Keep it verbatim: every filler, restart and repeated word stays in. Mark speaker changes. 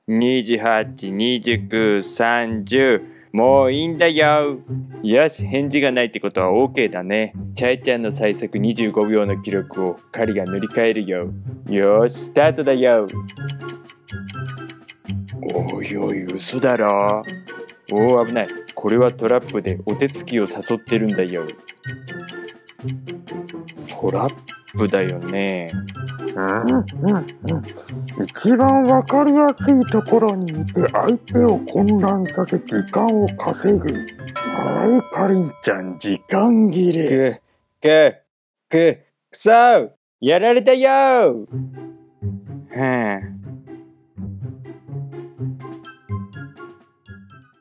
Speaker 1: にじゅうはち、にじゅうきゅう、さんじゅう。もういいんだよ。よし、返事がないってことは OK だね。チャイちゃんの最速にじゅうごびょうの記録をカリが塗り替えるよ。よし、スタートだよ。おいおい、嘘だろ。おお、危ない。これはトラップでお手つきを誘ってるんだよ。トラップだよね。
Speaker 2: うんうんうん。一番わかりやすいところにいて相手を混乱させ時間を稼ぐ。はい、かりんちゃん、時間切れ。
Speaker 1: く、く、く、くそやられたよ。はあ。